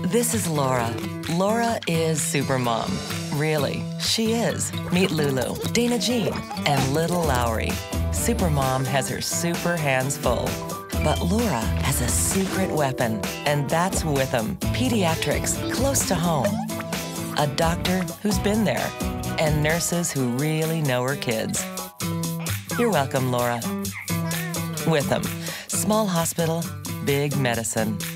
This is Laura. Laura is Supermom. Really, she is. Meet Lulu, Dana Jean, and little Lowry. Supermom has her super hands full. But Laura has a secret weapon, and that's Witham. Pediatrics, close to home. A doctor who's been there, and nurses who really know her kids. You're welcome, Laura. Witham, small hospital, big medicine.